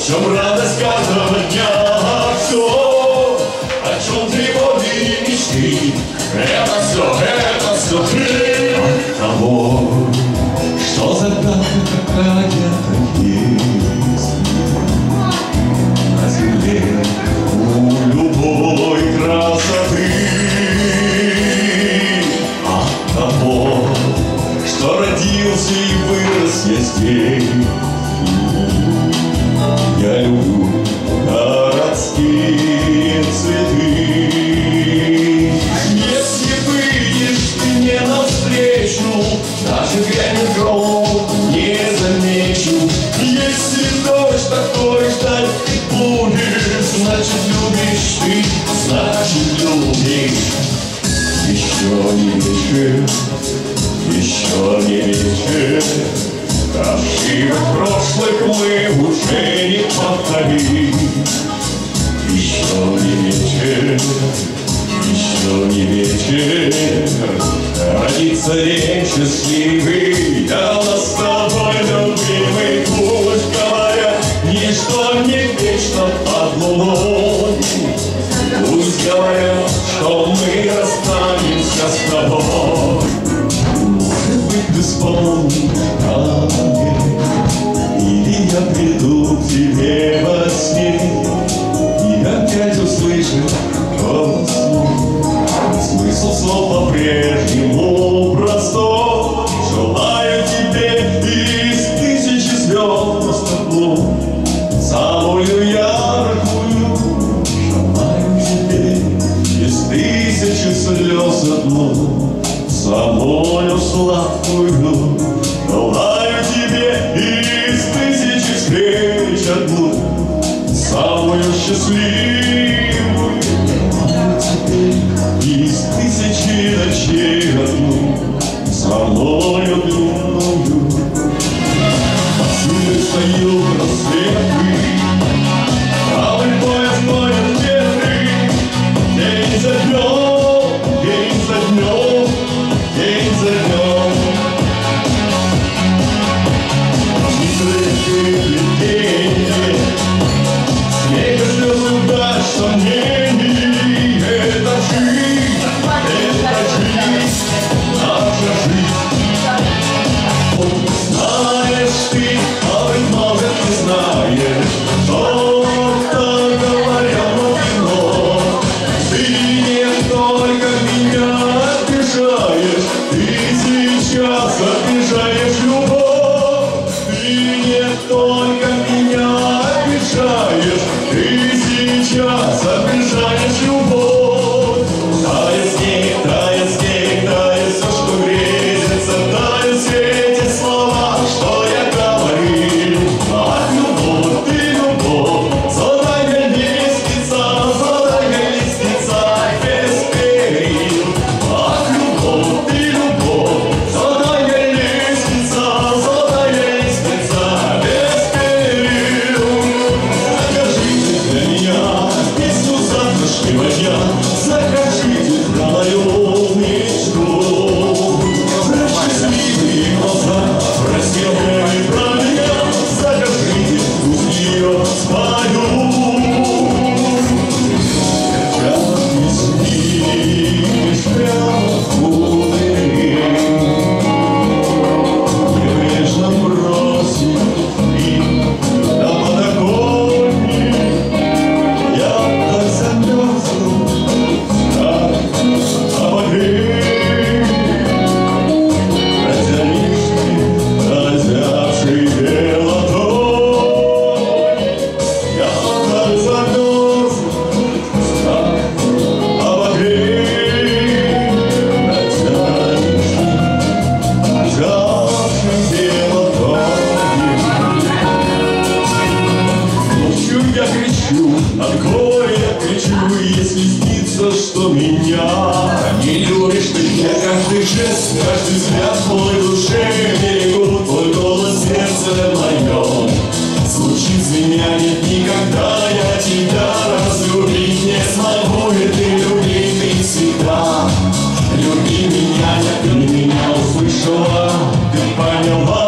В чем радость каждого дня, все, о чем тревоги и мечты, это все ты от того, что загадка какая-то есть на земле у любой красоты. От того, что родился и вырос я здесь. Я люблю городские цветы. Если выйдешь ты мне навстречу, даже грянет гром, не замечу. Если дождь такой ждать ты будешь, значит любишь ты, значит любишь. Еще не вечер, еще не вечер. Ошибок прошлых мы уже не повторим. Еще не вечер, еще не вечер. Родится день счастливый, я нас с тобой любимый. Пусть говорят, ничто не вечно под луной. Пусть говорят, что мы расстанемся с тобой. Может быть, ты вспомнишь о мне, или я приду к тебе во сне и опять услышу голос мой. Смысл слов по-прежнему простой. Желаю тебе из тысячи звезд одну, самую яркую. Желаю тебе из тысячи слез одну, самую сладкую. Желаю тебе из тысячи встреч одну, самую счастливую. Желаю тебе из тысячи ночей одну, самую длинную. Отсюда стою в рассветы, правый пояс моет ветры. День за днем, день за днем, день за днем. Чистые плетения, снег и слезы удач сомнений. Это жизнь, наша жизнь. Знаешь ты, а быть может не знаешь, что-то говорят кино. Ты не только меня обижаешь, ты сейчас обижаешь любовь. Ты не только меня обижаешь, ты сейчас обижаешь любовь. Тает снег, тает все, что грезится, тают все эти слова, что я говорил. Ах, любовь, ты любовь, золотая лестница без перил. Ах, любовь, ты любовь, золотая лестница без перил. Закажите для меня песню завтрашнего дня, закажите про мою мечту. Про счастливые глаза, про снег и про меня, закажите, пусть ее спою. Как снились прямо в пустыне, небрежно бросил их на подоконник. Я так замерзну, так обогрей. Протянешь ты разявший ладонь. Я так замерзну, так обогрей. Протянешь ты разявший ладонь. Ночью я кричу, от горя кричу, если снится, что меня не любишь ты. Я каждый жест, каждый взгляд в моей душе берегу, твой голос в сердце моем звучит, звеня, нет никогда я тебя разлюбить не смогу. И ты люби, ты всегда люби меня, ты меня услышала, ты поняла.